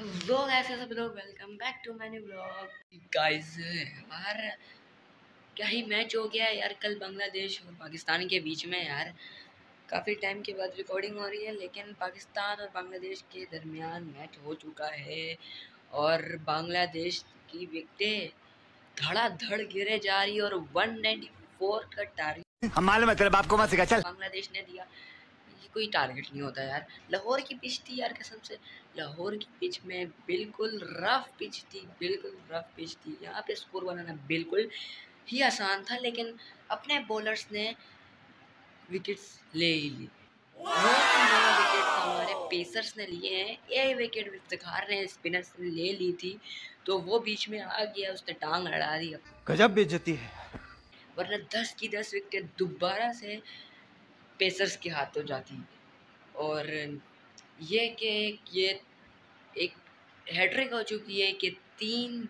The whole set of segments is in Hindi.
हेलो गाइस, सब लोग welcome back to my new vlog. Guys यार क्या ही मैच हो गया है यार, कल बांग्लादेश और पाकिस्तान के बीच में। यार काफ़ी टाइम के बाद रिकॉर्डिंग हो रही है, लेकिन पाकिस्तान और बांग्लादेश के दरमियान मैच हो चुका है और बांग्लादेश की विकेटें धड़ाधड़ गिरे जा रही है और 194 का टारगेट हम मालूम है तेरे बाप को मत सिखा, चल बांग्लादेश ने दिया। ये कोई टारगेट नहीं होता यार। लाहौर की पिच थी यार, कसम से लाहौर की पिच में बिल्कुल रफ पिच थी, बिल्कुल रफ पिच थी। यहाँ पे स्कोर बनाना बिल्कुल ही आसान था, लेकिन अपने बॉलर्स ने विकेट्स ले ही ली। विकेट हमारे पेसर्स ने लिए हैं, ये विकेट इफ्तिखार ने स्पिनर्स ने ले ली थी, तो वो बीच में आ गया, उसने टांग अड़ा दी। गजब बेइज्जती है। वरना 10 की 10 विकेट दोबारा से पेसर्स के हाथों जाती। और ये एक हैट्रिक हो चुकी है कि तीन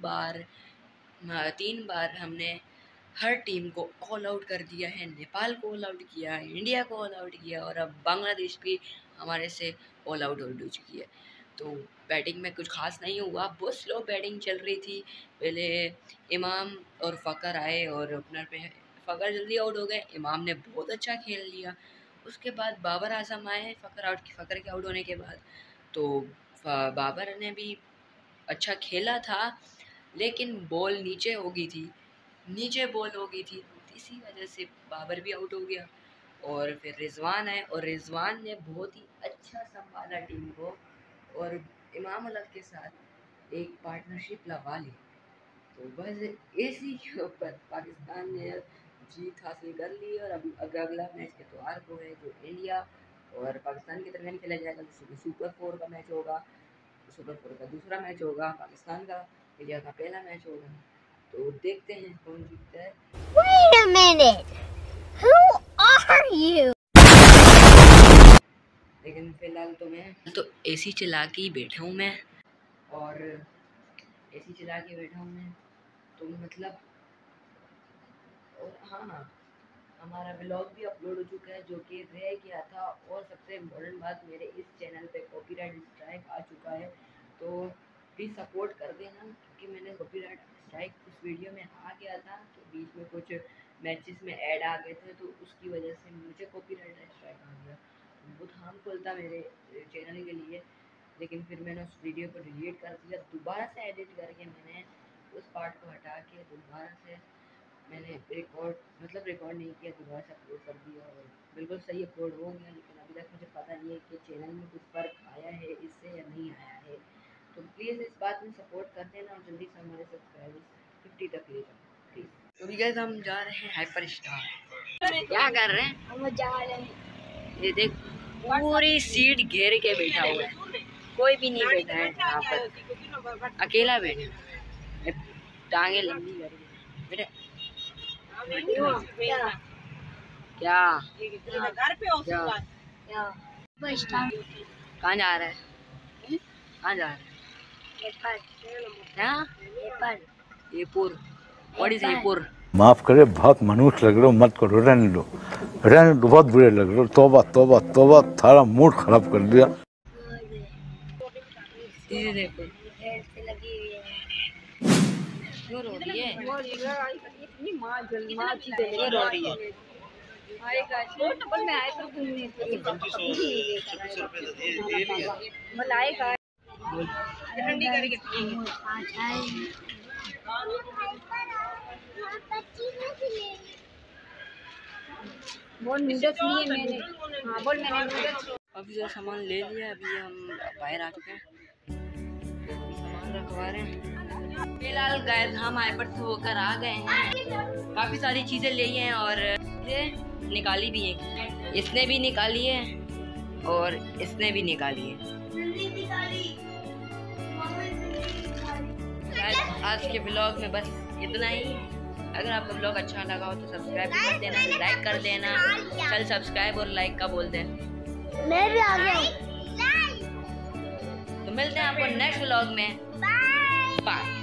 बार हमने हर टीम को ऑल आउट कर दिया है। नेपाल को ऑल आउट किया, इंडिया को ऑल आउट किया और अब बांग्लादेश भी हमारे से ऑल आउट हो चुकी है। तो बैटिंग में कुछ खास नहीं हुआ, बहुत स्लो बैटिंग चल रही थी। पहले इमाम और फ़कर आए और ओपनर पे फ़कर जल्दी आउट हो गए, इमाम ने बहुत अच्छा खेल लिया। उसके बाद बाबर आजम आए फ़कर के आउट होने के बाद, तो बाबर ने भी अच्छा खेला था, लेकिन बॉल नीचे हो गई थी, इसी वजह से बाबर भी आउट हो गया। और फिर रिजवान आए और रिजवान ने बहुत ही अच्छा संभाला टीम को और इमाम अलब के साथ एक पार्टनरशिप लगा ली। तो बस इसी के ऊपर पाकिस्तान ने जीत हासिल कर ली और अब अगला मैच इतवार को है, जो इंडिया और पाकिस्तान के दरमियान खेला जाएगा। सुपर 4 का मैच होगा, सुपर 4 का दूसरा मैच होगा, पाकिस्तान का इंडिया का पहला मैच होगा। तो देखते हैं कौन जीतता है। Wait a minute. Who are you? लेकिन फिलहाल तो मैं एसी चला के ही बैठा हूँ मैं, और एसी चला के बैठा हूँ मैं, तो मतलब और हाँ, हमारा व्लॉग भी अपलोड हो चुका है जो कि रह गया था। और सबसे इम्पोर्टेंट बात, मेरे इस चैनल पे कॉपीराइट स्ट्राइक आ चुका है, तो प्लीज़ सपोर्ट कर देना, क्योंकि मैंने कॉपीराइट स्ट्राइक उस वीडियो में आ गया था कि बीच में कुछ मैचेस में ऐड आ गए थे, तो उसकी वजह से मुझे कॉपीराइट स्ट्राइक आ गया। बहुत हार्मफुल था मेरे चैनल के लिए, लेकिन फिर मैंने उस वीडियो को डिलीट कर दिया। दोबारा से एडिट करके मैंने उस पार्ट को हटा के दोबारा से मैंने रिकॉर्ड नहीं किया, दोबारा से अपलोड कर दिया और बिल्कुल सही अपलोड हो गया। लेकिन अभी तक मुझे पता नहीं है कि चैनल में कुछ फ़र्क आया है इससे या नहीं आया है। तो प्लीज़ इस बात में सपोर्ट कर देना और जल्दी से हमारे सब्सक्राइबर्स 50 तक ले जाओ प्लीज़। तो भी गाइस हम जा रहे हैं हाइपर स्टार। क्या कर रहे हैं? हम जा रहे हैं। ये देख, पूरी सीट घेर के बैठा हुआ है, कोई भी नहीं बैठा है यहाँ पर, अकेला बैठा, टांगे लंबी करके बेटे। क्या घर पे हो क्या कहाँ जा रहा है? कहाँ जा रहा है? क्या येपुर? What is येपुर? माफ करे, बहुत मनुष्य लग रहे हो, मत करो, रहने दो, बहुत बुरे लग रहे हो। तौबा तौबा तौबा, थारा मूड खराब कर दिया। देखो क्यों रो रही है? क्यों रो रही है? अभी जो सामान ले लिया, अभी हम बाहर आ चुके हैं, सामान रखवा रहे हैं। फिलहाल गाइस हम हाइपर से होकर आ गए हैं, काफ़ी सारी चीज़ें ले हैं और निकाली भी हैं। इसने भी निकाली है और इसने भी निकाली है। आज के ब्लॉग में बस इतना ही। अगर आपको ब्लॉग अच्छा लगा हो तो सब्सक्राइब कर देना, लाइक कर देना। चल सब्सक्राइब और लाइक का बोल दे। मैं भी आ गया। तो मिलते हैं आपको नेक्स्ट ब्लॉग में। बाय।